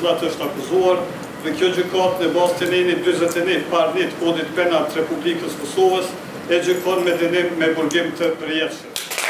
akuzat është akuzuar dhe kjo gjykatë në bazë të nenit 41 parnit kodit penal të Republikës Kosovës e gjykon me dënim me burgim të përjetshëm.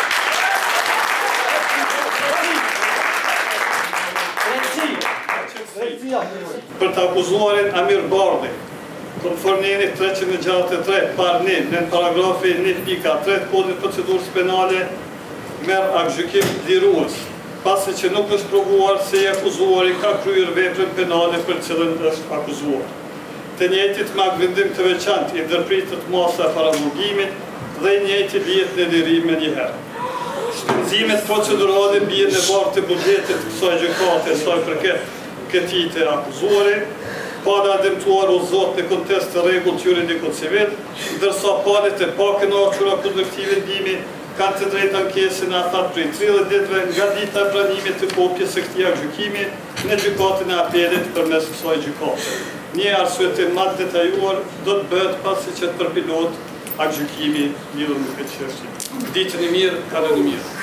Për të akuzuarin Amir Bardhi, konform nenit 363 parnit në paragrafi 1.3 kodit procedurës penale, merr aktgjykim lirues, pasi që nuk është provuar se i akuzuari ka kryer veprën penale për cilën është akuzuar. Të njëjtit me aktvendim të veçantë i ndërpritet masa e paraburgimit dhe i njëjti lihet në lirim me njëherë. Shpenzimet procedurale bien në barë të buxhetit të kësaj gjykate sa i përket këtij të akuzuarit, pala dëmtuar udhëzohet në kontest të rregullt juridiko-civil, ndërsa palët e pakënaqura kundër këtij vendimi kanë të drejtë ankesën e atat prej 30 ditëve nga dita e pranimit të kopjes së këtij aktgjykimi në gjykatën e apelit përmes kësaj gjykate. Një arsyetim më detajuar do të bëhet pasi që të përpilohet aktgjykimi lidhur me këtë çështje. Ditën e mirë, kalën e mirë.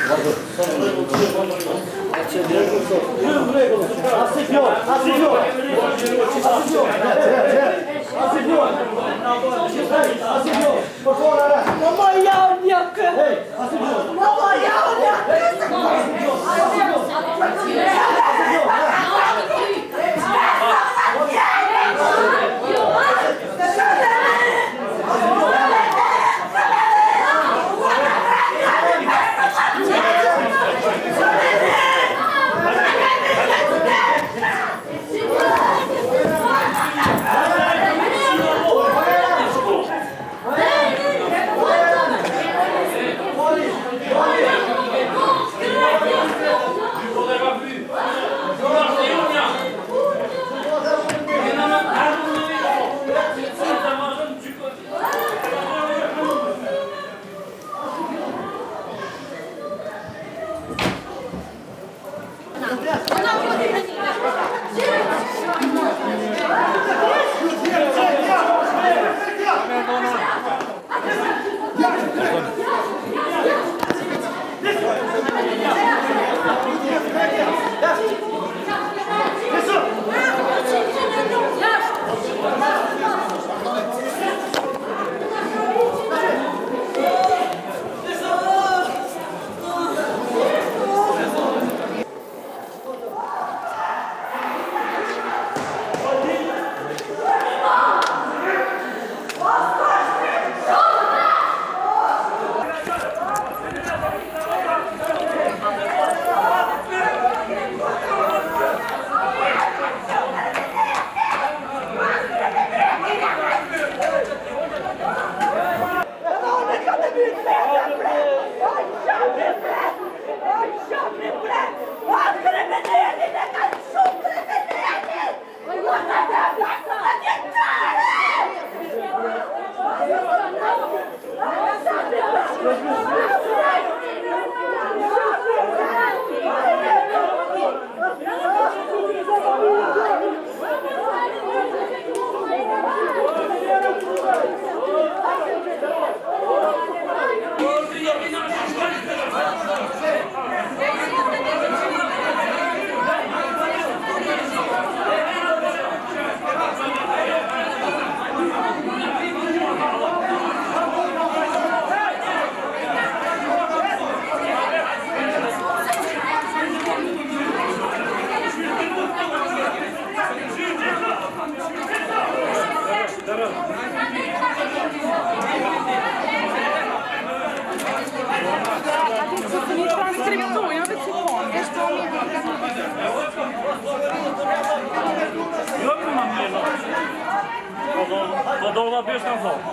Dolma bierz tam co?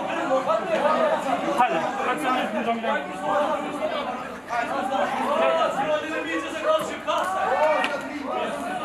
Hajde, chodź sam już możemy tak.